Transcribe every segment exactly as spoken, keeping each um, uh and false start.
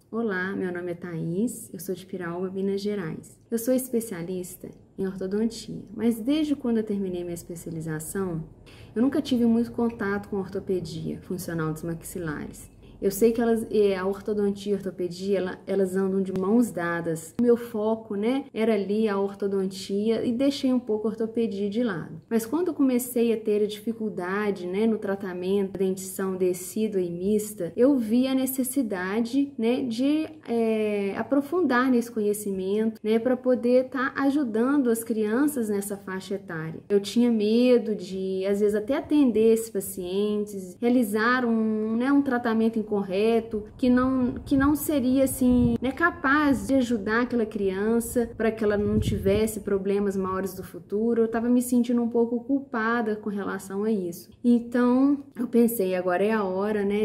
Olá, meu nome é Thaís, eu sou de Piraúba, Minas Gerais. Eu sou especialista em ortodontia, mas desde quando eu terminei minha especialização, eu nunca tive muito contato com ortopedia funcional dos maxilares. Eu sei que elas, a ortodontia e a ortopedia, elas andam de mãos dadas. O meu foco, né, era ali a ortodontia e deixei um pouco a ortopedia de lado. Mas quando eu comecei a ter a dificuldade, né, no tratamento da dentição decídua e mista, eu vi a necessidade, né, de é, aprofundar nesse conhecimento, né, para poder estar tá ajudando as crianças nessa faixa etária. Eu tinha medo de, às vezes, até atender esses pacientes, realizar um, né, um tratamento correto, que não, que não seria assim, né, capaz de ajudar aquela criança para que ela não tivesse problemas maiores do futuro. Eu estava me sentindo um pouco culpada com relação a isso. Então, eu pensei, agora é a hora, né,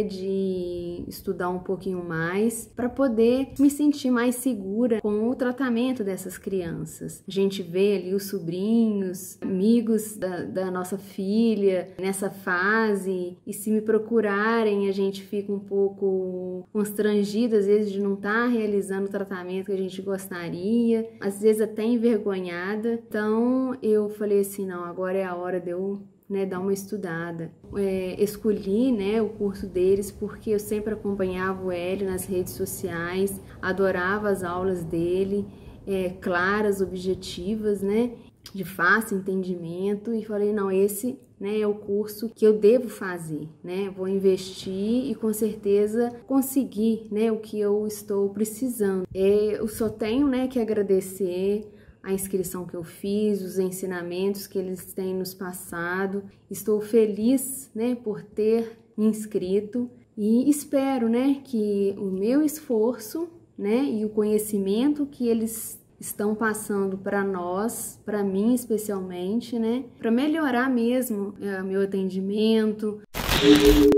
de estudar um pouquinho mais para poder me sentir mais segura com o tratamento dessas crianças. A gente vê ali os sobrinhos, amigos da, da nossa filha nessa fase, e se me procurarem, a gente fica um pouco pouco constrangida, às vezes, de não estar realizando o tratamento que a gente gostaria, às vezes até envergonhada. Então, eu falei assim, não, agora é a hora de eu, né, dar uma estudada. É, escolhi, né, o curso deles porque eu sempre acompanhava o Hélio nas redes sociais, adorava as aulas dele, é, claras, objetivas, né, de fácil entendimento, e falei, não, esse, né, é o curso que eu devo fazer, né, vou investir e com certeza conseguir, né, o que eu estou precisando. É, eu só tenho, né, que agradecer a inscrição que eu fiz, os ensinamentos que eles têm nos passado. Estou feliz, né, por ter me inscrito e espero, né, que o meu esforço, né, e o conhecimento que eles estão passando para nós, para mim especialmente, né, para melhorar mesmo é, meu atendimento.